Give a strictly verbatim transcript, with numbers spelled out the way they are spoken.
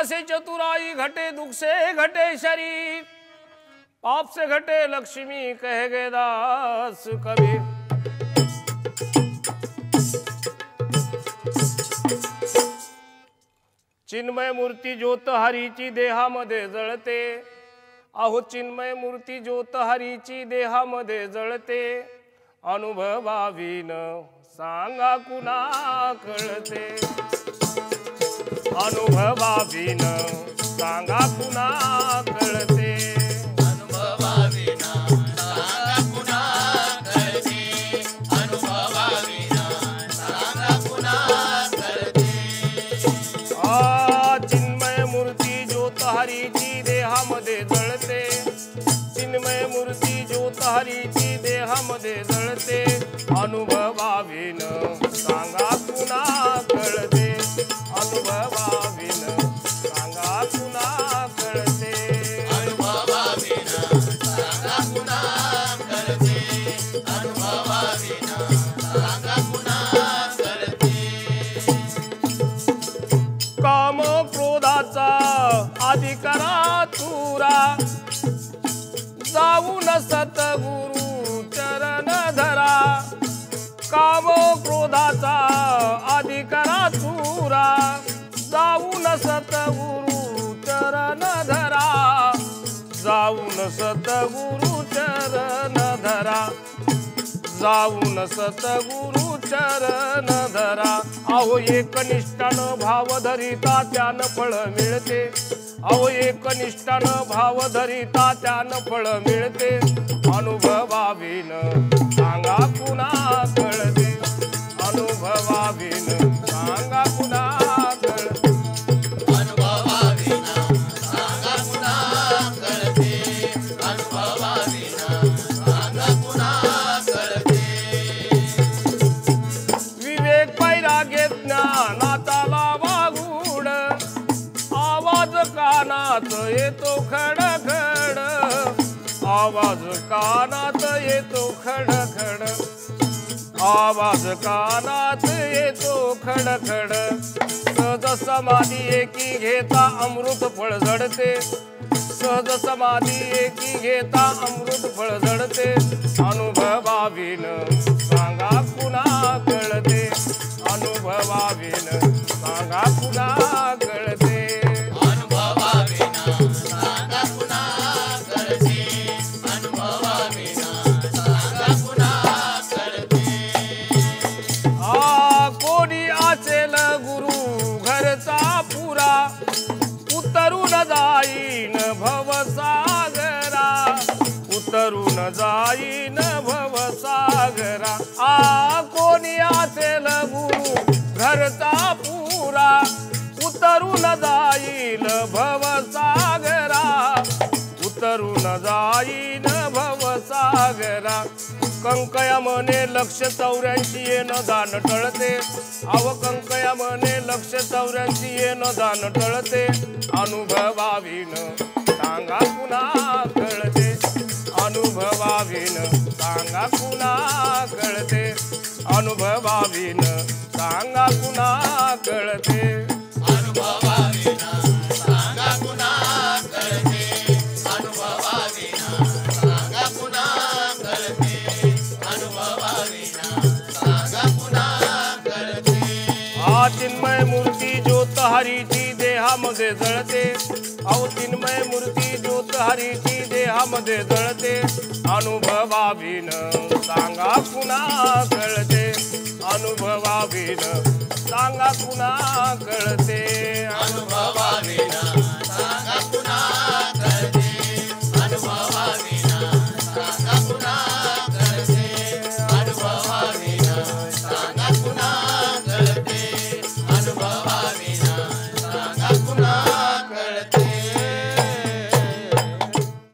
से चतुराई घटे दुख से घटे शरीर, पाप से घटे लक्ष्मी कह गए दास कबीर। चिन्मय मूर्ती ज्योत हरीची देहामध्ये जळते, अहो चिन्मय मूर्ती ज्योत हरीची देहामध्ये जळते, अनुभवावीन सांगा कुणा कळते, अनुभवावीन सांगा कुणा कळते, अनुभवावीन सांगा कुणा कळते, अनुभवावीन सांगा कुणा कळते। आ चिन्मय मूर्ती ज्योत हरीची देहामध्ये जळते, चिन्मय मूर्ती ज्योत हरीची देहामध्ये जळते, अनुभवावीन सांगा कुणा कळते, अनुभवावीन सांगा कुणा कळते, अनुभवावीन सांगा कुणा कळते, अनुभवावीन सांगा कुणा कळते। काम क्रोधाचा अधिकारा तुरा, जाऊन सतगुरु चरण धरा, काम क्रोधाचा अधिकारा चुरा, जाऊन सतगुरु चरण धरा, जाऊन सतगुरु चरण धरा, जाऊन सतगुरु चरण धरा। अहो एकनिष्ठानं भाव धरिता त्यानं फळ मिळते, अहो एकनिष्ठानं भाव धरिता त्यानं फळ मिळते, अनुभवावीन सांगा कुणा कळते, अनुभवावीन सांगा कुणा कळते, अनुभवावीन सांगा कुणा कळते, अनुभवावीन सांगा कुणा कळते। विवेक वैराग्य ज्ञानाचा लावा गूढ, आवाज कानात येतो खडखड, आवाज कानात येतो खडखड, आवाज कानात येतो खडखड, सहज समाधी एकी घेता अमृत फळ झडते, सहज समाधी एकी घेता अमृत फळ झडते, अनुभवावीन सांगा कुणा कळते, अनुभवावीन सांगा कुणा कळते, अनुभवावीन सांगा कुणा कळते, अनुभवावीन सांगा कुणा कळते। आ कोणी असेल गुरु घरचा पुरा, उतरून जाईन भवसागरा, उतरून जाईन भवसागरा। आ कोणी असेल गुरु घरचा पुरा, उतरून जाईन भवसागरा, उतरून जाईन भवसागरा। कंकया मने लक्ष चौऱ्याऐंशी येन दान टळते, अव कंकया मने लक्ष चौऱ्याऐंशी येन दान टळते, अनुभवावीन सांगा कुणा कळते, अनुभवावीन सांगा कुणा कळते, अनुभवावीन सांगा कुणा कळते, अनुभवावीन सांगा कुणा कळते, अनुभवावीन सांगा कुणा कळते, अनुभवावीन सांगा कुणा कळते। आ चिन्मय मूर्ती ज्योत हरीची देहामध्ये जळते, अहो चिन्मय मूर्ती ज्योत हरीची देहामध्ये जळते, अनुभवावीन सांगा कुणा कळते, अनुभवावीन सांगा कुणा कळते, अनुभवावीन